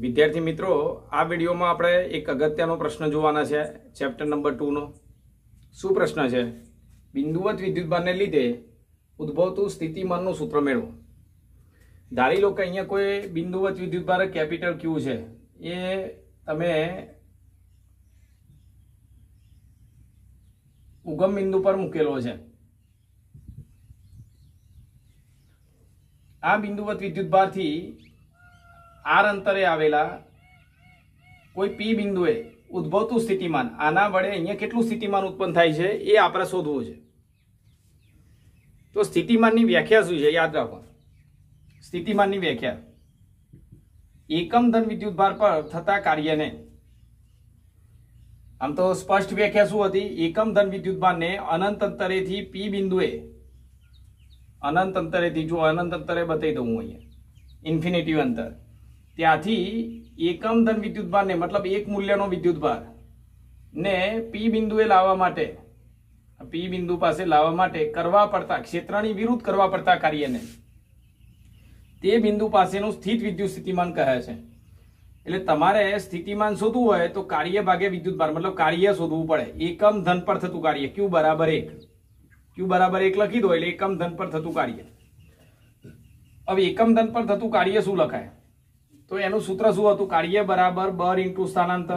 વિદ્યાર્થી મિત્રો, આ વિડીયોમાં આપણે એક અગત્યનો પ્રશ્ન જોવાના છે ચેપ્ટર નંબર 2 નો. શું પ્રશ્ન છે? બિંદુવત વિદ્યુતભારને લીધે ઉદ્ભવતું સ્થિતિમાનનું સૂત્ર મેળવો. ધારી લો કે અહીંયા કોઈ બિંદુવત વિદ્યુતભાર કેપિટલ ક્યુ છે. એ તમે ઉગમ બિંદુ પર મૂકેલો છે. આ બિંદુવત વિદ્યુતભારથી આર અંતરે આવેલા કોઈ પી બિંદુએ ઉદ્ભવતું સ્થિતિમાન, આના વડે અહીંયા કેટલું સ્થિતિમાન ઉત્પન્ન થાય છે એ આપણે શોધવું છે. તો સ્થિતિમાનની વ્યાખ્યા શું છે યાદ રાખો. સ્થિતિમાનની વ્યાખ્યા એકમ ધન વિદ્યુતભાર પર થતા કાર્યને, આમ તો સ્પષ્ટ વ્યાખ્યા શું હતી? એકમ ધન વિદ્યુતભારને અનંત અંતરેથી પી બિંદુએ, અનંત અંતરેથી, જો અનંત અંતરે બતાવી દઉં હું અહીંયા, ઇન્ફિનિટી અંતર, ત્યાંથી એકમ ધન વિદ્યુતભારને મતલબ એક મૂલ્યનો વિદ્યુતભાર ને પી બિંદુએ લાવવા માટે, પી બિંદુ પાસે લાવવા માટે કરવા પડતા, ક્ષેત્રની વિરુદ્ધ કરવા પડતા કાર્યને તે બિંદુ પાસેનું સ્થિત વિદ્યુત સ્થિતિમાન કહે છે. એટલે તમારે સ્થિતિમાન શોધવું હોય તો કાર્ય ભાગે વિદ્યુતભાર મતલબ કાર્ય શોધવું પડે. એકમ ધન પર થતું કાર્ય Q બરાબર 1, Q બરાબર 1 લખી દો એટલે એકમ ધન પર થતું કાર્ય. હવે એકમ ધન પર થતું કાર્ય શું લખાય? તો એનું સૂત્ર શું હતું? કાર્ય બરાબર બળ ઇન્ટુ સ્થાનાંતર,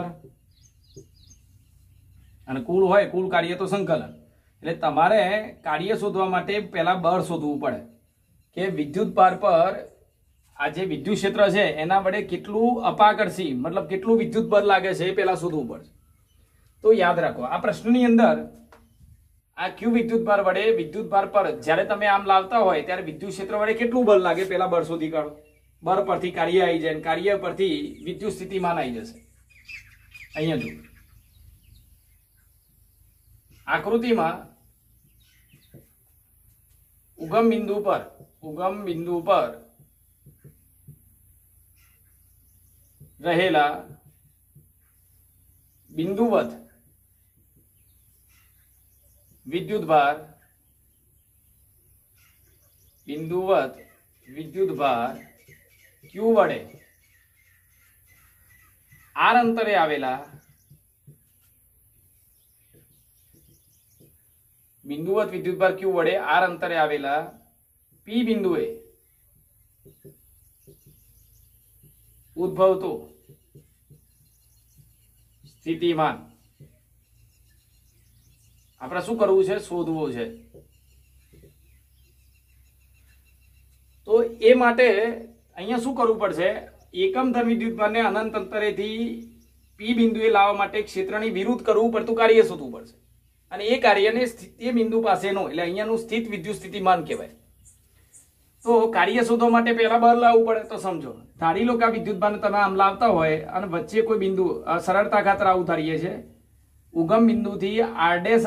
અને કુલ હોય, કુલ કાર્ય તો સંકલન. એટલે તમારે કાર્ય શોધવા માટે પહેલા બળ શોધવું પડે કે વિદ્યુતભાર પર આ જે વિદ્યુત ક્ષેત્ર છે એના વડે કેટલું અપાકર્ષી મતલબ કેટલું વિદ્યુત બળ લાગે છે એ પહેલા શોધવું પડશે. તો યાદ રાખો, આ પ્રશ્નની અંદર આ ક્યુ વિદ્યુતભાર વડે વિદ્યુતભાર પર જ્યારે તમે આમ લાવતા હોય ત્યારે વિદ્યુત ક્ષેત્ર વડે કેટલું બળ લાગે પહેલા બળ શોધી કાઢો. બળ પરથી કાર્ય આવી જાય, કાર્ય પરથી વિદ્યુત સ્થિતિમાન આવી જશે. અહીંયા જો આકૃતિમાં ઉગમ બિંદુ પર રહેલા બિંદુવત વિદ્યુતભાર Q વડે આર અંતરે આવેલા બિંદુવત વિદ્યુતભાર Q વડે આર અંતરે આવેલા પી બિંદુએ ઉદ્ભવતું સ્થિતિમાન આપણે શું કરવું છે? શોધવું છે. તો એ માટે અહીંયા શું કરવું પડશે? એકમ ધન વિદ્યુતભારને અનંત અંતરેથી પી બિંદુએ લાવવા માટે ક્ષેત્રની વિરુદ્ધ કરવું પડતું કાર્ય શોધવું પડશે. અને એ કાર્યને તે બિંદુ પાસેનો એટલે અહીંયાનું સ્થિત વિદ્યુત સ્થિતિમાન કહેવાય. તો કાર્ય શોધવા માટે પહેલા બળ લાવવું પડે. તો સમજો, ધારી લો કે આ વિદ્યુતભારને તમે આમ લાવતા હોય અને વચ્ચે કોઈ બિંદુ, સરળતા ખાતર આવું ધારીએ છે, ઉગમ બિંદુથી આરડેશ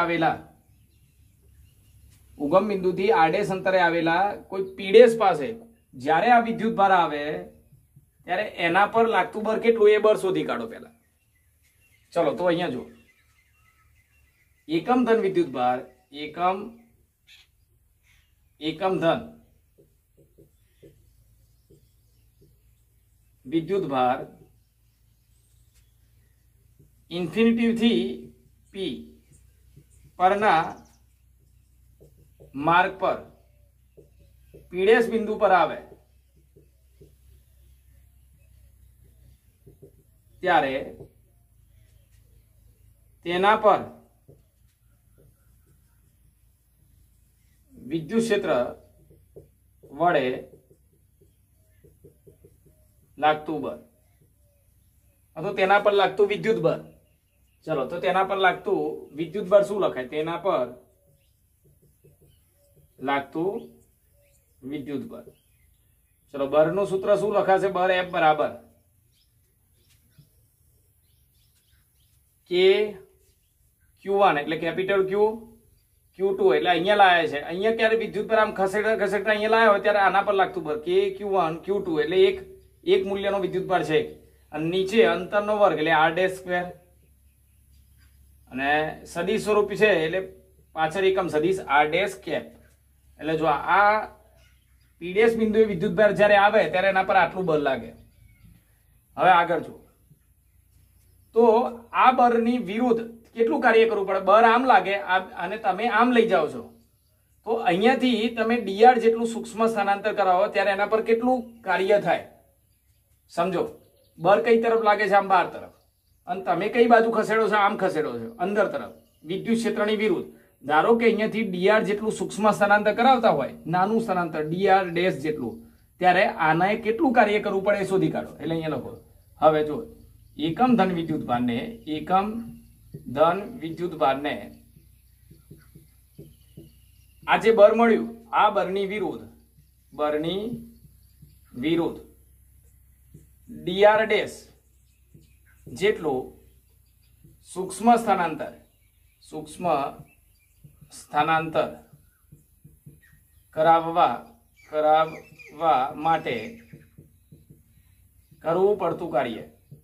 અંતરે આવેલા કોઈ પીડેશ પાસે જ્યારે આ વિદ્યુતભાર આવે ત્યારે એના પર લાગતું બળ કેટલું એ બળ શોધી કાઢો પહેલા. ચલો તો અહીંયા જો એકમ ધન વિદ્યુતભાર, એકમ ધન વિદ્યુતભાર ઇન્ફિનિટી થી પી પરના માર્ગ પર પીડેશ બિંદુ પર આવે ત્યારે તેના પર વિદ્યુત ક્ષેત્ર વડે લાગતું બળ અથવા તેના પર લાગતું વિદ્યુત બળ. ચલો તો તેના પર લાગતું વિદ્યુત બળ શું લખાય? તેના પર લાગતું વિદ્યુત બળ. ચલો બળનું સૂત્ર શું લખાશે? બળ F બરાબર કે Q1 એટલે કેપિટલ Q, Q2 એટલે અહીંયા લાયા છે. અહીંયા ક્યારે વિદ્યુત પર આમ ખસેડતા અહીંયા લાયા હોય ત્યારે આના પર લાગતું બળ કે Q1 Q2 એટલે એક મૂલ્યનો વિદ્યુતભાર છે. અને નીચે અંતરનો વર્ગ એટલે r' સ્ક્વેર, અને સદિશ સ્વરૂપ છે એટલે પાછળ એકમ સદિશ r' કેપ. એટલે જો આ પીડીએસ બિંદુએ વિદ્યુતભાર જ્યારે આવે ત્યારે એના પર આટલું બળ લાગે. હવે આગળ જો, તો આ બરની વિરુદ્ધ કેટલું કાર્ય કરવું પડે? બર આમ લાગે અને તમે આમ લઈ જાઓ છો, તો અહીંયાથી તમે dr જેટલું સૂક્ષ્મ સ્થાનાંતર કરાવો ત્યારે એના પર કેટલું કાર્ય થાય? સમજો, બર કઈ તરફ લાગે છે? આમ બહાર તરફ, અને તમે કઈ બાજુ ખસેડો છો? આમ ખસેડો છો, અંદર તરફ, વિદ્યુત ક્ષેત્રની વિરુદ્ધ. ધારો કે અહીંયાથી dr જેટલું સૂક્ષ્મ સ્થાનાંતર કરાવતા હોય, નાનું સ્થાનાંતર dr ડેશ જેટલું, ત્યારે આને કેટલું કાર્ય કરવું પડે એ શોધી કાઢો. એટલે અહીંયા લખો. હવે જો, એકમ ધન વિદ્યુત ભારને આ જે બર મળ્યું, આ બરની વિરુદ્ધ dr ડેશ જેટલું સૂક્ષ્મ સ્થાનાંતર કરાવવા માટે કરવું પડતું કાર્ય.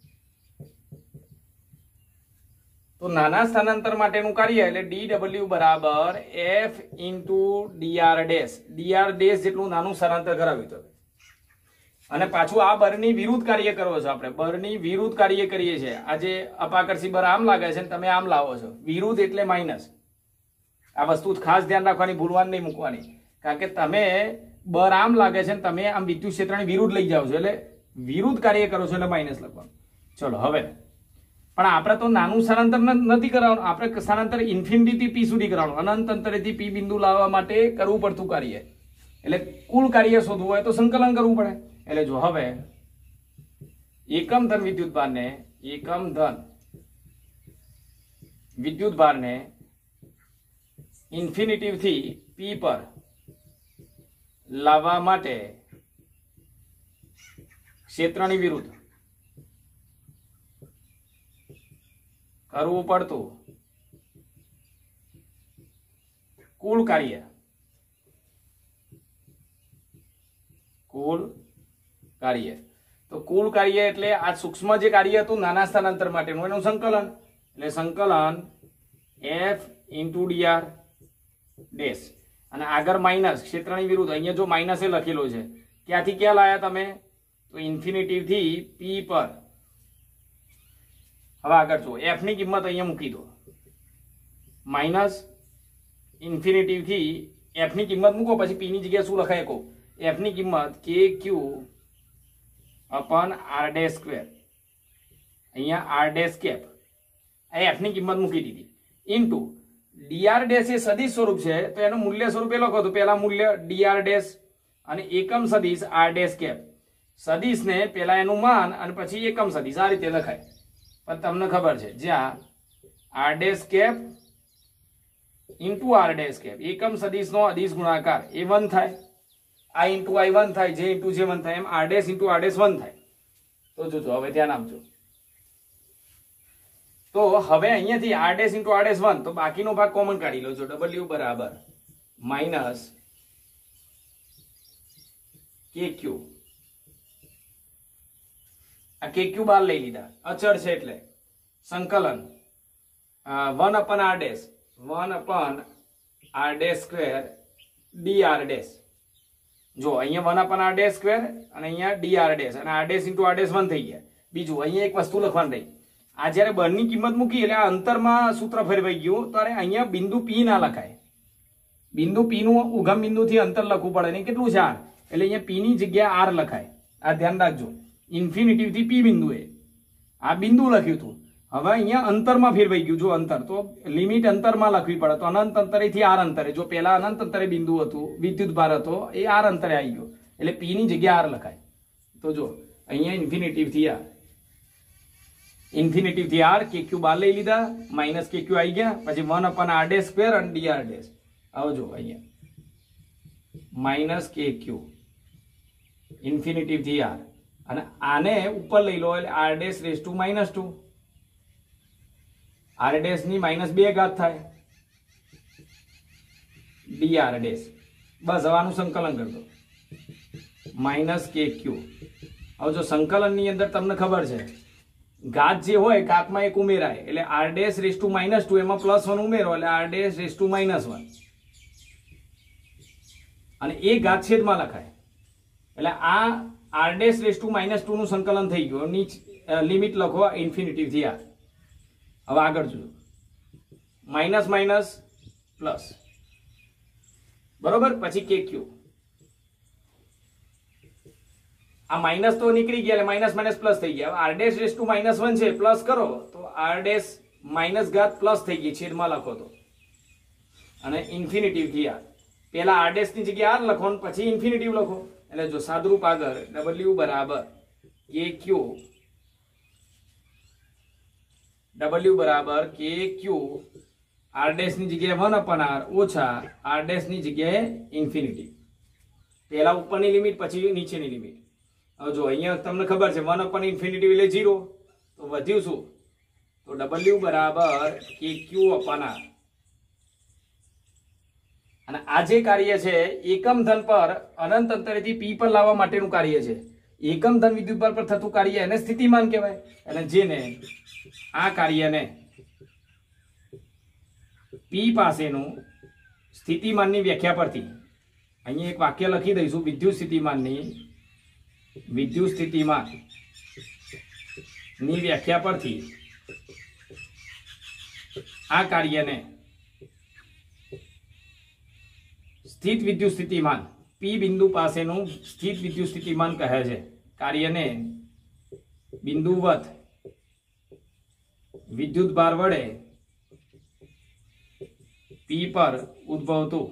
તો નાના સ્થાનાંતર માટેનું કાર્ય એટલે dw બરાબર f ઇન્ટુ dr ડેશ જેટલું નાનું સ્થાનાંતર કરાવ્યું તો, અને પાછું આ બરની વિરુદ્ધ કાર્ય કરવો છો. આપણે બરની વિરુદ્ધ કાર્ય કરીએ છીએ. આજે અપાકર્ષી બર આમ લાગે છે, તમે આમ લાવો છો. વિરુદ્ધ એટલે માઇનસ. આ વસ્તુ ખાસ ધ્યાન રાખવાની, ભૂલવાની નહીં, મૂકવાની. કારણ કે તમે બર આમ લાગે છે, તમે આમ વિદ્યુત ક્ષેત્રની વિરુદ્ધ લઈ જાઓ છો, એટલે વિરુદ્ધ કાર્ય કરો છો એટલે માઇનસ લખવાનું. ચલો હવે, પણ આપણે તો નાનું સ્થાનાંતર નથી કરાવવાનું, આપણે સ્થાનાંતર ઇન્ફિનિટી પી સુધી કરવાનું. અનંત અંતરેથી પી બિંદુ લાવવા માટે કરવું પડતું કાર્ય. એટલે કુલ કાર્ય શોધવું હોય તો સંકલન કરવું પડે. એટલે જો હવે એકમ ધન વિદ્યુત ભારને ઇન્ફિનિટી થી પી પર લાવવા માટે ક્ષેત્રની વિરુદ્ધ કરવું પડતું કુલ કાર્ય તો કુલ કાર્ય એટલે આ સૂક્ષ્મ જે કાર્ય હતું નાના સ્થાનાંતર માટેનું, એનું સંકલન. એટલે સંકલન f ઇન્ટુ dr ડેશ, અને આગળ માઇનસ ક્ષેત્રની વિરુદ્ધ. અહીંયા જો માઇનસ એ લખેલો છે, ક્યાંથી ક્યાં લાયા તમે? તો ઇન્ફિનિટી થી પી પર. હવે આગળ જો, f ની કિંમત અહીંયા મૂકી દો. માઇનસ ઇન્ફિનિટી થી f ની કિંમત મૂકો, પછી p ની જગ્યાએ શું લખાય કહો? f ની કિંમત kq અપન r ડેશ સ્ક્વેર, અહીંયા r ડેશ કેપ, આ f ની કિંમત મૂકી દીધી, ઇન્ટુ dr ડેશ એ સદિશ સ્વરૂપ છે, તો એનું મૂલ્ય સ્વરૂપે લખો. તો પહેલા મૂલ્ય dr ડેશ અને એકમ સદિશ r ડેશ કેપ. સદિશને પહેલા એનું માન અને પછી એકમ સદિશ, આ રીતે લખાય. પણ તમને ખબર છે, જ્યાં r dash cap into r dash cap, એકમ સદિશનો અદિશ ગુણાકાર એ 1 થાય, i ઇન્ટુ i 1 થાય, j ઇન્ટુ j 1 થાય, એમ r dash into r dash 1 થાય. તો જોજો, હવે ધ્યાન આપજો. તો હવે અહીંયાથી r dash into r dash 1, તો બાકીનો ભાગ કોમન કાઢી લો છો. w બરાબર માઇનસ kq. આ kq બાર લઈ લીધા, અચળ છે એટલે સંકલન 1 upon r dash square dr dash. જો અહીંયા 1 અપન r ડેશ સ્ક્વેર અને અહીંયા dr ડેશ, અને r dash into r dash 1 થઈ ગયા. બીજું અહીંયા એક વસ્તુ લખવાની રહી, આ જ્યારે બરની કિંમત મૂકી એટલે આ અંતરમાં સૂત્ર ફેરવાઈ ગયું, ત્યારે અહીંયા બિંદુ p ના લખાય. બિંદુ p નું ઉગમ બિંદુથી અંતર લખવું પડે ને, કેટલું છે r, એટલે અહીંયા p ની જગ્યાએ r લખાય. આ ધ્યાન રાખજો. ઇન્ફિનિટી થી p બિંદુએ આ બિંદુ લખ્યું હતું, હવે અહીંયા અંતરમાં ફેરવાઈ ગયું. જો અંતર, તો લિમિટ અંતરમાં લખવી પડે. તો અનંત અંતરેથી r અંતરે, જો પેલા અનંત અંતરે બિંદુ હતું, વિદ્યુત ભાર હતો, એ r અંતરે આવી ગયો, એટલે p ની જગ્યાએ r લખાય. તો જો અહીંયા ઇન્ફિનિટી થી r, kq બાર લઈ લીધા, માઇનસ kq આવી ગયા, પછી 1 અપન r ડેશ સ્ક્વેર અને dr ડેશ. આવજો અહીંયા માઇનસ kq ઇન્ફિનિટી થી r, અને આને ઉપર લઈ લો એટલે r dash raise to minus 2, r dash ની -2 ઘાત થાય, dr ડેશ. બસ હવે આનું સંકલન કરતો માઇનસ kq. હવે જો સંકલન ની અંદર તમને ખબર છે, ઘાત જે હોય ઘાતમાં એક ઉમેરાય, એટલે r ડેશ રેઝ ટુ -2 એમાં +1 ઉમેરો એટલે r ડેશ રેઝ ટુ -1, અને એ ઘાત છેદમાં લખાય. એટલે આ r ડેશ રેઝ ટુ -2 નું સંકલન થઈ ગયું. લિમિટ લખો ઇન્ફિનિટી થી આર. હવે આગળ જોજો, માઇનસ માઇનસ પ્લસ, બરોબર. પછી કે ક્યુ, આ માઇનસ તો નીકળી ગયા એટલે માઇનસ માઇનસ પ્લસ થઈ ગયા. આર ડેશ રેસ ટુ -1 છે, પ્લસ કરો તો આર ડેશ માઇનસ ઘાત પ્લસ થઈ ગઈ, છેદમાં લખો તો, અને ઇન્ફિનિટિવ થી આર. પેલા આર ડેશ ની જગ્યાએ આર લખો ને પછી ઇન્ફિનિટિવ લખો. એટલે જો સાદુરૂપ આગળ ડબલ્યુ બરાબર કે ક્યુ, ડબલ્યુ બરાબર કે ક્યુ, આર ડેશ ની જગ્યાએ 1/r ઓછા આર ડેશ ની જગ્યાએ ઇન્ફિનિટી. પહેલા ઉપરની લિમિટ પછી નીચેની લિમિટ. હવે જો અહીંયા તમને ખબર છે 1/∞ એટલે 0, તો વધ્યું શું? તો ડબલ્યુ બરાબર કે ક્યુ/r. અને આ જે કાર્ય છે એકમ ધન પર અનંત અંતરેથી પી પર લાવવા માટેનું કાર્ય છે. એકમ ધન વિદ્યુતભાર પર થતું કાર્ય એને સ્થિતિમાન કહેવાય. અને જેને આ કાર્યને પી પાસેનું સ્થિતિમાનની વ્યાખ્યા પરથી અહીંયા એક વાક્ય લખી દઈશું, વિદ્યુત સ્થિતિમાન ની વ્યાખ્યા પરથી આ કાર્યને સ્થિત વિદ્યુત સ્થિતિમાન પી બિંદુ પાસેનું સ્થિત વિદ્યુત સ્થિતિમાન કહે છે. કાર્યને બિંદુવત વિદ્યુત ભાર વડે પી પર ઉદ્ભવતું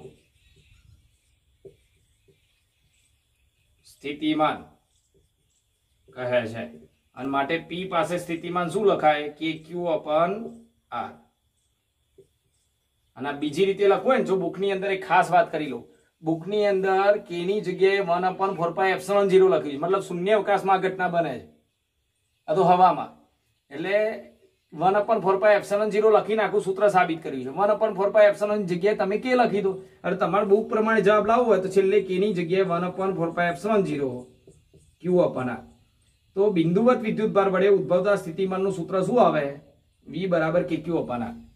સ્થિતિમાન કહે છે. અને માટે પી પાસે સ્થિતિમાન શું લખાય? કે Q/R. અને બીજી રીતે લખવું ને, જો બુકની અંદર એક ખાસ વાત કરી લો, બુકની અંદર k ની જગ્યાએ 1/4πε0 લખ્યું છે, મતલબ શૂન્ય અવકાશમાં આ ઘટના બને છે, આ તો હવામાં. એટલે 1/4πε0 લખીને આખું સૂત્ર સાબિત કર્યું છે. 1/4πε ની જગ્યાએ તમે કે લખી દો. અને તમારે બુક પ્રમાણે જવાબ લાવવો હોય તો છેલ્લે k ની જગ્યાએ 1/4πε0 Q/R. તો બિંદુવત વિદ્યુત ભાર વડે ઉદ્ભવતા સ્થિતિમાનનું સૂત્ર શું આવે? V બરાબર KQ/R.